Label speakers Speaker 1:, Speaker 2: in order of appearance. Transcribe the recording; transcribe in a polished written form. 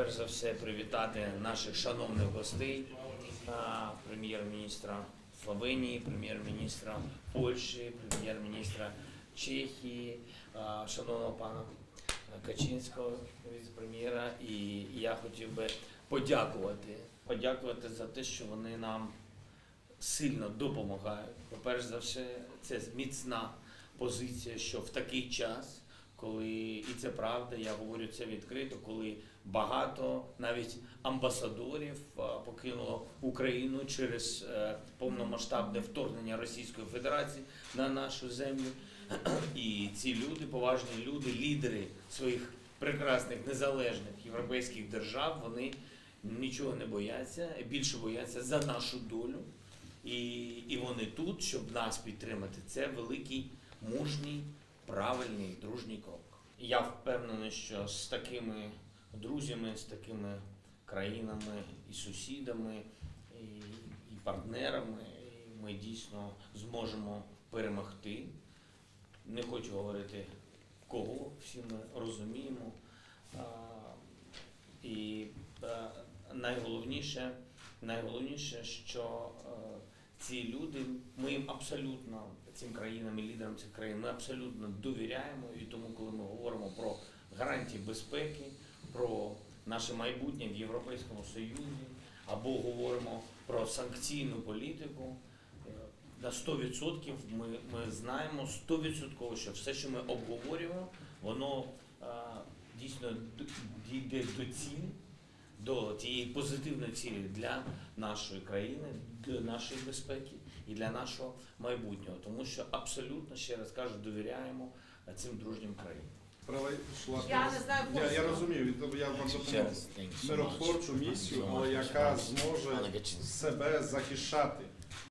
Speaker 1: перш за все привітати наших шановних гостей, прем'єр-міністра Словенії, прем'єр-міністра Польщі, прем'єр-міністра Чехії, шановного пана Качинського, віце-прем'єра. І я хотів би подякувати за те, що вони нам сильно допомагають. Перш за все, це міцна позиція, що в такий час, коли, і це правда, я говорю це відкрито, коли багато навіть амбасадорів покинуло Україну через повномасштабне вторгнення Російської Федерації на нашу землю. І ці люди, поважні люди, лідери своїх прекрасних незалежних європейських держав, вони нічого не бояться, більше бояться за нашу долю. І вони тут, щоб нас підтримати. Це великий, мужній, правильний, дружній крок. І я впевнений, що з такими друзями, з такими країнами і сусідами, і партнерами ми дійсно зможемо перемогти. Не хочу говорити кого, всі ми розуміємо. І найголовніше, що ці люди, ми їм абсолютно, цим країнам і лідерам цих країн, ми абсолютно довіряємо. І тому, коли ми говоримо про гарантії безпеки, про наше майбутнє в Європейському Союзі, або говоримо про санкційну політику, на 100% ми знаємо 100%, що все, що ми обговорюємо, воно дійсно дійде до цілі, до тієї позитивної цілі для нашої країни, для нашої безпеки і для нашого майбутнього. Тому що абсолютно, ще раз кажу, довіряємо цим дружнім країнам.
Speaker 2: Я не знаю,
Speaker 3: Я розумію, я вам допомогу миротворчу місію, але яка зможе себе захищати.